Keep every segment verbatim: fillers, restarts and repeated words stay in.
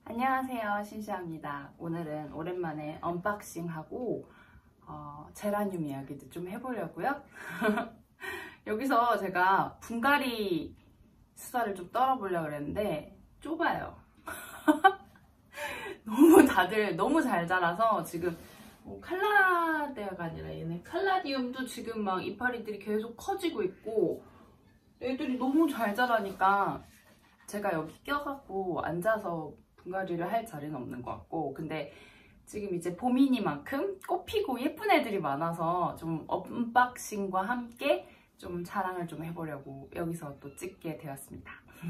안녕하세요, 신시아입니다. 오늘은 오랜만에 언박싱하고 어, 제라늄 이야기도 좀 해보려고요. 여기서 제가 분갈이 수다를 좀 떨어보려고 그랬는데 좁아요. 너무 다들 너무 잘 자라서 지금 뭐 칼라데아가 아니라 얘네 칼라디움도 지금 막 이파리들이 계속 커지고 있고 애들이 너무 잘 자라니까 제가 여기 껴갖고 앉아서 분갈이를 할 자리는 없는 것 같고, 근데 지금 이제 봄이니만큼 꽃피고 예쁜 애들이 많아서 좀 언박싱과 함께 좀 자랑을 좀 해보려고 여기서 또 찍게 되었습니다.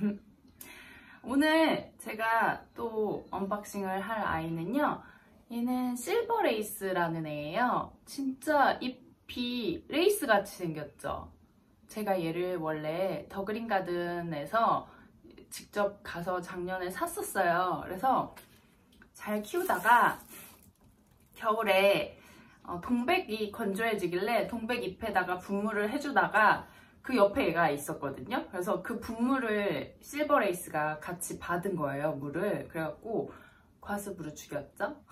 오늘 제가 또 언박싱을 할 아이는요, 얘는 실버 레이스라는 애예요. 진짜 잎이 레이스 같이 생겼죠. 제가 얘를 원래 더 그린 가든에서 직접 가서 작년에 샀었어요. 그래서 잘 키우다가 겨울에 동백이 건조해지길래 동백 잎에다가 분무를 해주다가 그 옆에 얘가 있었거든요. 그래서 그 분무를 실버레이스가 같이 받은 거예요, 물을. 그래갖고 과습으로 죽였죠.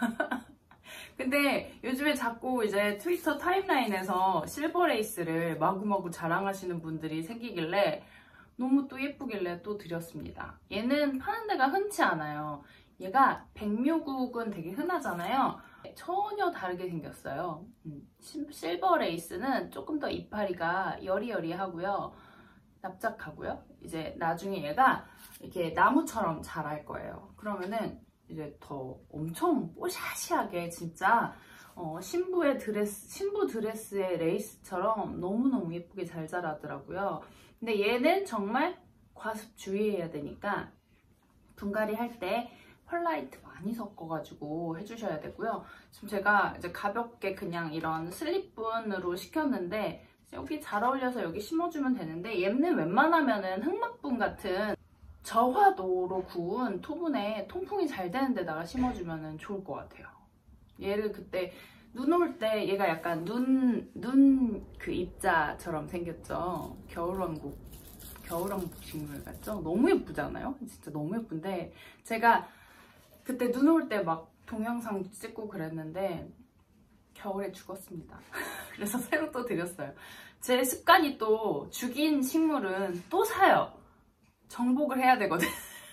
근데 요즘에 자꾸 이제 트위터 타임라인에서 실버레이스를 마구마구 자랑하시는 분들이 생기길래 너무 또 예쁘길래 또 드렸습니다. 얘는 파는 데가 흔치 않아요. 얘가 백묘국은 되게 흔하잖아요. 전혀 다르게 생겼어요. 음, 실버 레이스는 조금 더 이파리가 여리여리하고요. 납작하고요. 이제 나중에 얘가 이렇게 나무처럼 자랄 거예요. 그러면은 이제 더 엄청 뽀샤시하게 진짜 어, 신부의 드레스, 신부 드레스의 레이스처럼 너무너무 예쁘게 잘 자라더라고요. 근데 얘는 정말 과습 주의해야 되니까 분갈이 할 때 펄라이트 많이 섞어가지고 해주셔야 되고요. 지금 제가 이제 가볍게 그냥 이런 슬립분으로 시켰는데 여기 잘 어울려서 여기 심어주면 되는데, 얘는 웬만하면은 흑막분 같은 저화도로 구운 토분에 통풍이 잘 되는 데다가 심어주면 좋을 것 같아요. 얘를 그때 눈 올 때 얘가 약간 눈, 눈 그 입자처럼 생겼죠. 겨울왕국, 겨울왕국 식물 같죠? 너무 예쁘잖아요? 진짜 너무 예쁜데, 제가 그때 눈 올 때 막 동영상 찍고 그랬는데 겨울에 죽었습니다. 그래서 새로 또 드렸어요. 제 습관이 또 죽인 식물은 또 사요. 정복을 해야 되거든.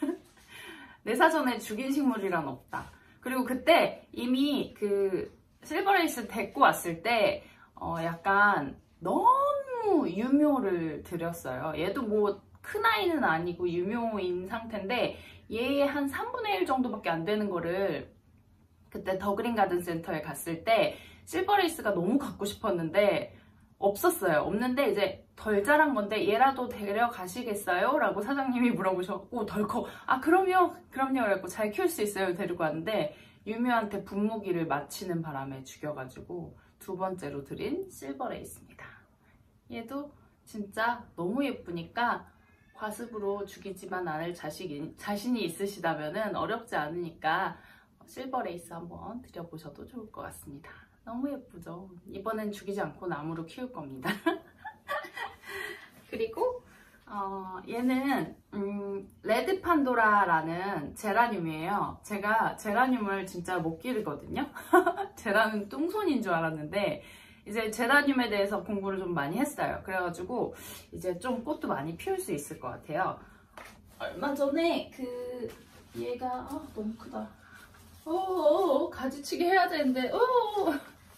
내 사전에 죽인 식물이란 없다. 그리고 그때 이미 그 실버레이스 데리고 왔을 때 어 약간 너무 유묘를 드렸어요. 얘도 뭐 큰 아이는 아니고 유묘인 상태인데 얘의 한 삼분의 일 정도밖에 안 되는 거를 그때 더 그린 가든 센터에 갔을 때 실버레이스가 너무 갖고 싶었는데 없었어요. 없는데 이제 덜 자란 건데 얘라도 데려가시겠어요? 라고 사장님이 물어보셨고 덜컥 아 그럼요 그럼요 그래갖고 잘 키울 수 있어요 데리고 왔는데 유묘한테 분무기를 마치는 바람에 죽여가지고 두 번째로 드린 실버레이스입니다. 얘도 진짜 너무 예쁘니까 과습으로 죽이지만 않을 자식이, 자신이 있으시다면 어렵지 않으니까 실버레이스 한번 드려보셔도 좋을 것 같습니다. 너무 예쁘죠? 이번엔 죽이지 않고 나무로 키울 겁니다. 그리고 어, 얘는 음, 레드 판도라라는 제라늄이에요. 제가 제라늄을 진짜 못 기르거든요. 제라늄 똥손인 줄 알았는데 이제 제라늄에 대해서 공부를 좀 많이 했어요. 그래가지고 이제 좀 꽃도 많이 피울 수 있을 것 같아요. 얼마 전에 그 얘가 아, 너무 크다. 어어 가지치기 해야 되는데 어어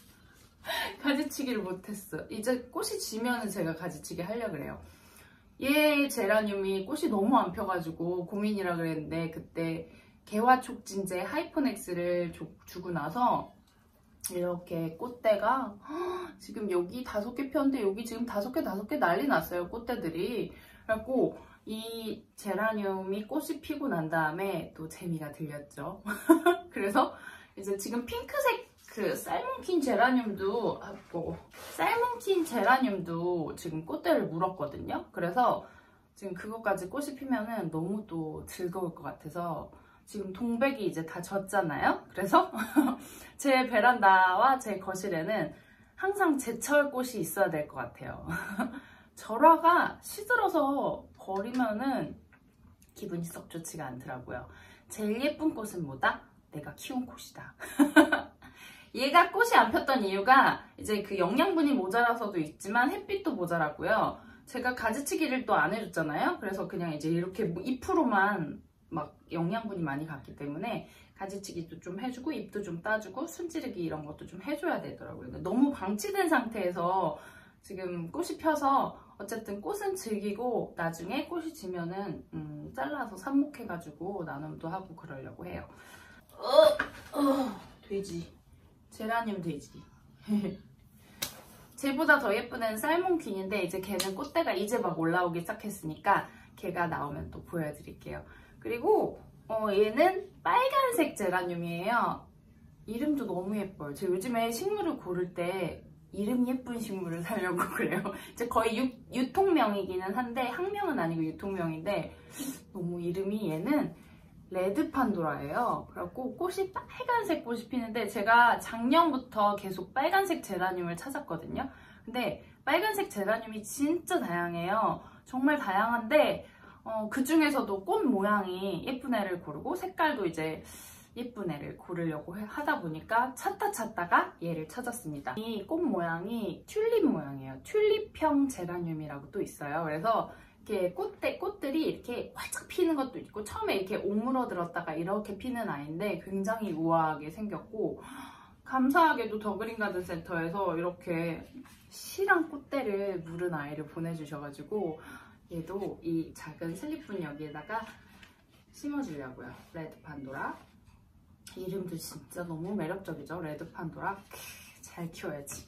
가지치기를 못했어. 이제 꽃이 지면은 제가 가지치기 하려고 그래요. 얘 제라늄이 꽃이 너무 안 펴가지고 고민이라 그랬는데 그때 개화촉진제 하이퍼넥스를 주고 나서 이렇게 꽃대가 지금 여기 다섯 개 폈는데 여기 지금 다섯 개 다섯 개 난리 났어요. 꽃대들이. 그래갖고 이 제라늄이 꽃이 피고 난 다음에 또 재미가 들렸죠. 그래서 이제 지금 핑크색 그 살몬킨 제라늄도 아, 뭐 살몬킨 제라늄도 지금 꽃대를 물었거든요. 그래서 지금 그것까지 꽃이 피면은 너무 또 즐거울 것 같아서 지금 동백이 이제 다 졌잖아요. 그래서 제 베란다와 제 거실에는 항상 제철 꽃이 있어야 될 것 같아요. 절화가 시들어서 버리면은 기분이 썩 좋지가 않더라고요. 제일 예쁜 꽃은 뭐다? 내가 키운 꽃이다. 얘가 꽃이 안 폈던 이유가 이제 그 영양분이 모자라서도 있지만 햇빛도 모자랐고요. 제가 가지치기를 또 안 해줬잖아요. 그래서 그냥 이제 이렇게 잎으로만 막 영양분이 많이 갔기 때문에 가지치기도 좀 해주고 잎도 좀 따주고 순찌르기 이런 것도 좀 해줘야 되더라고요. 너무 방치된 상태에서 지금 꽃이 펴서 어쨌든 꽃은 즐기고 나중에 꽃이 지면은 음, 잘라서 삽목해가지고 나눔도 하고 그러려고 해요. 어, 어, 돼지. 제라늄 돼지. 쟤보다 더 예쁜 애는 살몬퀸인데 이제 걔는 꽃대가 이제 막 올라오기 시작했으니까 걔가 나오면 또 보여드릴게요. 그리고 어, 얘는 빨간색 제라늄이에요. 이름도 너무 예뻐요. 제가 요즘에 식물을 고를 때 이름 예쁜 식물을 사려고 그래요. 이제 거의 유, 유통명이기는 한데 학명은 아니고 유통명인데 너무 이름이 얘는 레드 판도라예요. 그래갖고 꽃이 빨간색 꽃이 피는데 제가 작년부터 계속 빨간색 제라늄을 찾았거든요. 근데 빨간색 제라늄이 진짜 다양해요. 정말 다양한데 어, 그 중에서도 꽃 모양이 예쁜 애를 고르고 색깔도 이제 예쁜 애를 고르려고 하다 보니까 찾다 찾다가 얘를 찾았습니다. 이 꽃 모양이 튤립 모양이에요. 튤립형 제라늄이라고 또 있어요. 그래서 이렇게 꽃대, 꽃들이 이렇게 활짝 피는 것도 있고 처음에 이렇게 오므러들었다가 이렇게 피는 아이인데 굉장히 우아하게 생겼고 감사하게도 더그린 가든 센터에서 이렇게 실한 꽃대를 물은 아이를 보내주셔가지고 얘도 이 작은 슬립분 여기에다가 심어주려고요. 레드 판도라. 이름도 진짜 너무 매력적이죠. 레드 판도라. 잘 키워야지.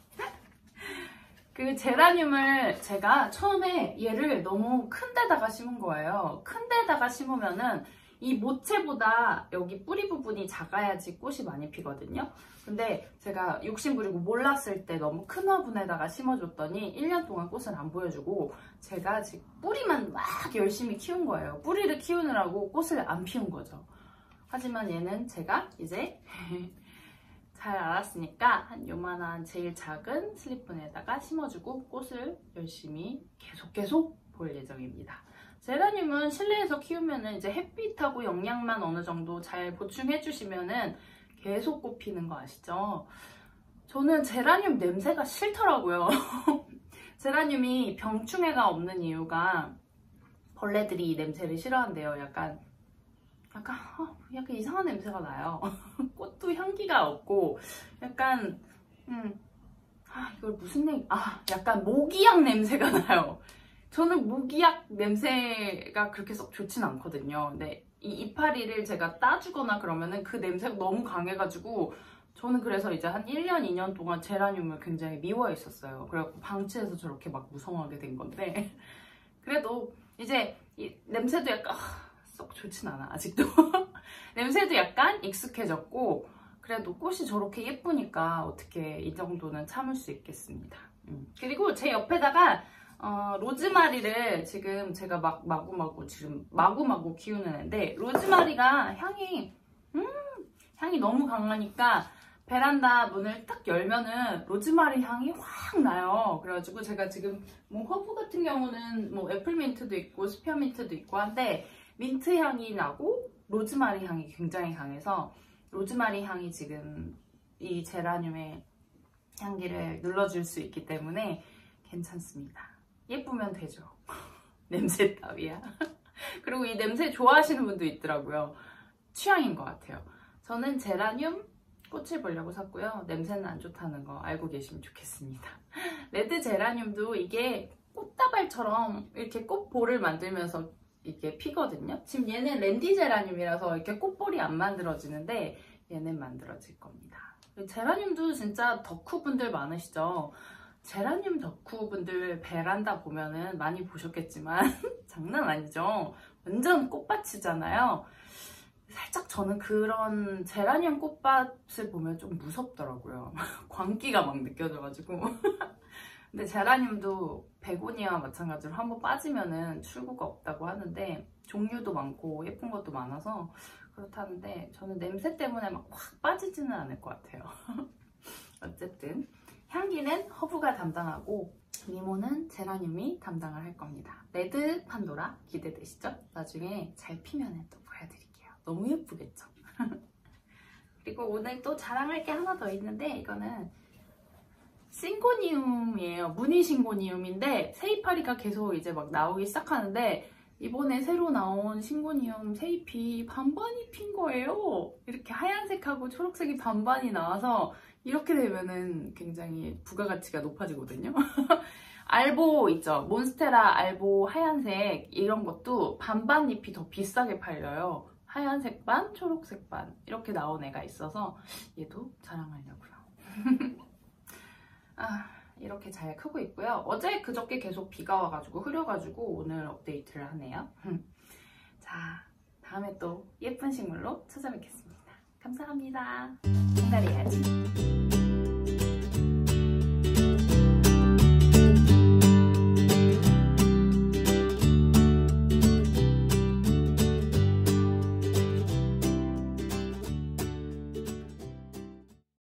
그 제라늄을 제가 처음에 얘를 너무 큰 데다가 심은 거예요. 큰 데다가 심으면은 이 모체보다 여기 뿌리 부분이 작아야지 꽃이 많이 피거든요. 근데 제가 욕심부리고 몰랐을 때 너무 큰 화분에다가 심어줬더니 일 년 동안 꽃을 안 보여주고 제가 지금 뿌리만 막 열심히 키운 거예요. 뿌리를 키우느라고 꽃을 안 피운 거죠. 하지만 얘는 제가 이제 잘 알았으니까 한 요만한 제일 작은 슬립분에다가 심어주고 꽃을 열심히 계속 계속 볼 예정입니다. 제라늄은 실내에서 키우면은 이제 햇빛하고 영양만 어느 정도 잘 보충해 주시면은 계속 꽃 피는 거 아시죠? 저는 제라늄 냄새가 싫더라고요. 제라늄이 병충해가 없는 이유가 벌레들이 이 냄새를 싫어한대요. 약간 약간 어, 약간 이상한 냄새가 나요. 꽃도 향기가 없고 약간 음, 아 이걸 무슨 냄? 아 약간 모기향 냄새가 나요. 저는 모기약 냄새가 그렇게 썩 좋진 않거든요. 근데 이 이파리를 제가 따주거나 그러면은 그 냄새가 너무 강해가지고 저는 그래서 이제 한 일 년, 이 년 동안 제라늄을 굉장히 미워했었어요. 그래갖고 방치해서 저렇게 막 무성하게 된 건데 그래도 이제 이 냄새도 약간 썩 좋진 않아 아직도. 냄새도 약간 익숙해졌고 그래도 꽃이 저렇게 예쁘니까 어떻게 이 정도는 참을 수 있겠습니다. 음. 그리고 제 옆에다가 어, 로즈마리를 지금 제가 막 마구마구 지금 마구마구 키우는 애인데 로즈마리가 향이 음 향이 너무 강하니까 베란다 문을 딱 열면은 로즈마리 향이 확 나요. 그래가지고 제가 지금 뭐 허브 같은 경우는 뭐 애플민트도 있고 스피어민트도 있고 한데 민트 향이 나고 로즈마리 향이 굉장히 강해서 로즈마리 향이 지금 이 제라늄의 향기를 눌러줄 수 있기 때문에 괜찮습니다. 예쁘면 되죠. 냄새 따위야. 그리고 이 냄새 좋아하시는 분도 있더라고요. 취향인 것 같아요. 저는 제라늄 꽃을 보려고 샀고요. 냄새는 안 좋다는 거 알고 계시면 좋겠습니다. 레드 제라늄도 이게 꽃다발처럼 이렇게 꽃볼을 만들면서 이게 피거든요. 지금 얘는 랜디 제라늄이라서 이렇게 꽃볼이 안 만들어지는데 얘는 만들어질 겁니다. 제라늄도 진짜 덕후분들 많으시죠? 제라늄 덕후분들 베란다 보면은 많이 보셨겠지만 장난 아니죠? 완전 꽃밭이잖아요. 살짝 저는 그런 제라늄 꽃밭을 보면 좀 무섭더라고요. 광기가 막 느껴져가지고. 근데 제라늄도 베고니아와 마찬가지로 한번 빠지면은 출구가 없다고 하는데 종류도 많고 예쁜 것도 많아서 그렇다는데 저는 냄새 때문에 막 확 빠지지는 않을 것 같아요. 어쨌든 향기는 허브가 담당하고 미모는 제라늄이 담당을 할 겁니다. 레드 판도라 기대되시죠? 나중에 잘 피면 또 보여드릴게요. 너무 예쁘겠죠? 그리고 오늘 또 자랑할 게 하나 더 있는데 이거는 싱고니움이에요. 무늬 싱고니움인데 새이파리가 계속 이제 막 나오기 시작하는데 이번에 새로 나온 싱고니움 새잎이 반반이 핀 거예요. 이렇게 하얀색하고 초록색이 반반이 나와서 이렇게 되면은 굉장히 부가가치가 높아지거든요. 알보 있죠? 몬스테라 알보 하얀색 이런 것도 반반 잎이 더 비싸게 팔려요. 하얀색 반, 초록색 반 이렇게 나온 애가 있어서 얘도 자랑하려고요. 아, 이렇게 잘 크고 있고요. 어제 그저께 계속 비가 와가지고 흐려가지고 오늘 업데이트를 하네요. 자, 다음에 또 예쁜 식물로 찾아뵙겠습니다. 감사합니다. 기다려야지.